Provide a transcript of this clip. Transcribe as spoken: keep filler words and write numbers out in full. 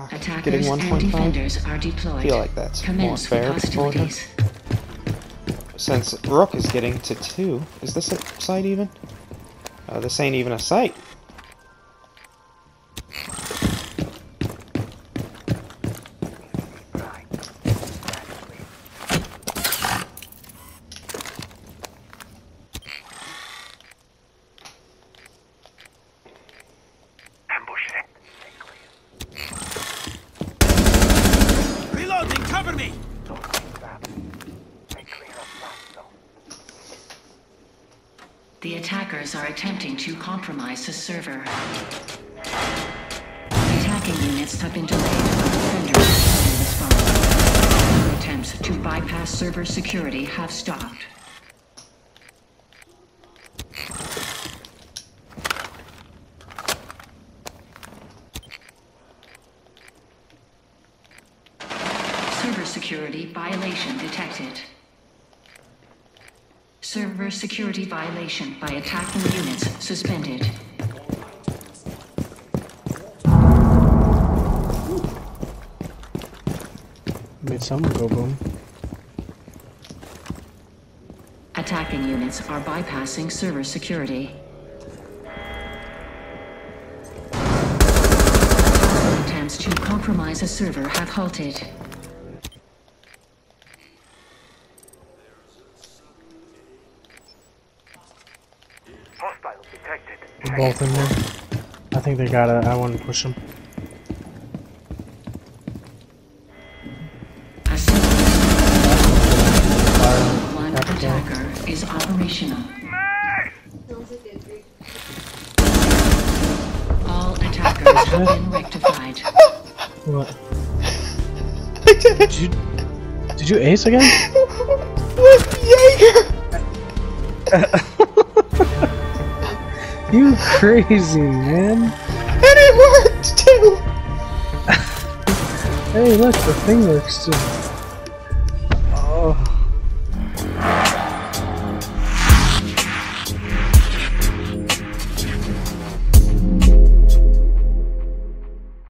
getting one point five. I feel like that's more fair for her. Since Rook is getting to two, is this a site even? Uh, this ain't even a site. The attackers are attempting to compromise the server. Attacking units have been delayed by defenders in response. Attempts to bypass server security have stopped. Server security violation detected. Server security violation by attacking units suspended. Made someone go boom. Attacking units are bypassing server security. Attempts to compromise a server have halted. They're both in there. I think they gotta. I want to push them. One attacker is operational. All attackers have been rectified. What? Did you? Did you ace again? With Jager. You crazy, man. And it worked too! Hey, look, the thing works too.